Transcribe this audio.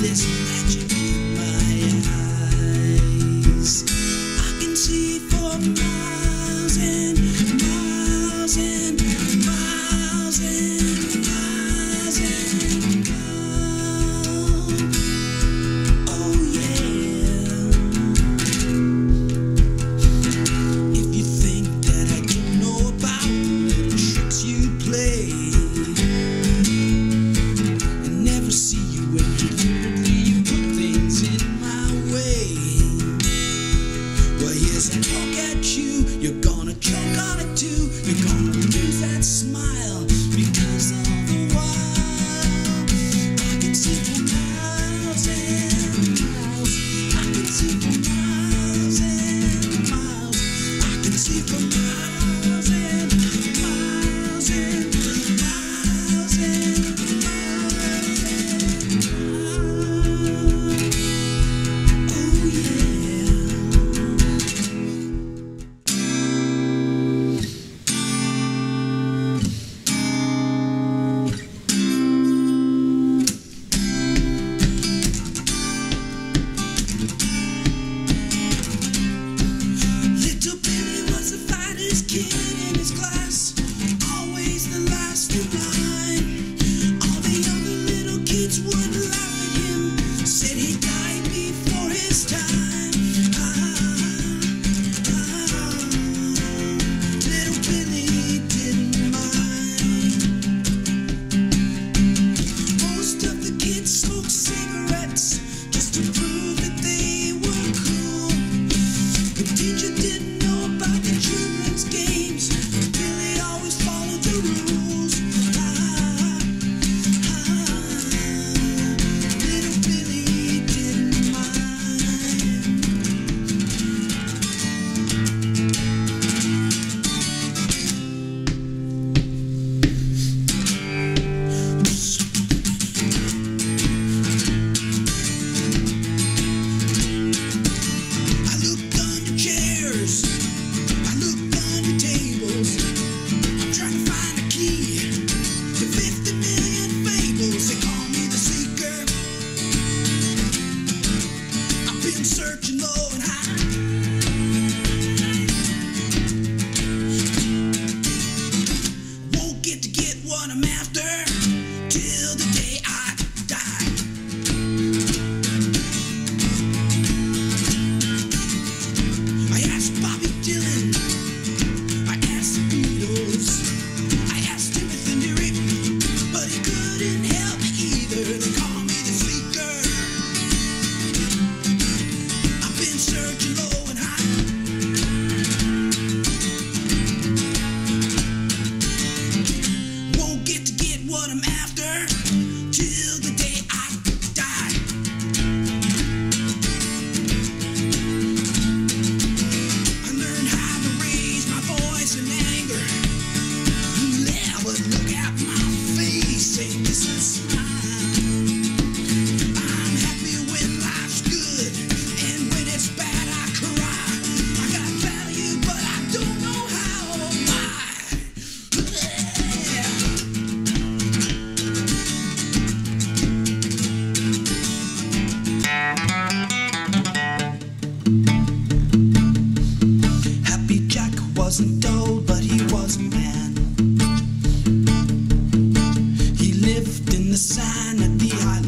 there's magic in my eyes. I can see for miles and miles and miles and miles and miles. Oh yeah. If you think that I don't know about the tricks you play, I never see you when deliberately you put things in my way. Well, here's a poke at you, you're gonna choke on it too. You're gonna lose that smile because all the while I can see for miles and miles. I can see for miles and miles. I can see for miles and miles and miles and miles. Oh yeah. Little Billy was the finest kid in his class, always the last in line. All the other little kids would laugh at him, said he died before his time. Little Billy didn't mind. Most of the kids smoked cigarettes just to prove that they were cool. The teacher didn't know about the children's games. Billy always followed the rules. Little Billy didn't mind. I looked under chairs, I looked under tables. I'm trying to find a key to 50 million fables. They call me the seeker. I've been searching low and high. Won't get what I'm after till the day I die. I asked Bobby Dylan, I asked the Beatles, I asked Timothy Leary, but he couldn't help me either. They call me the seeker. I've been searching low and high. Won't get what I'm after till the day I die. I learned how to raise my voice in anger. Yeah, but look at my face, say this a smile. I'm happy when life's good, and when it's bad I cry. I got value, but I don't know how or why. Yeah. Happy Jack wasn't dull, but he was a man. He lived in the sign at the island.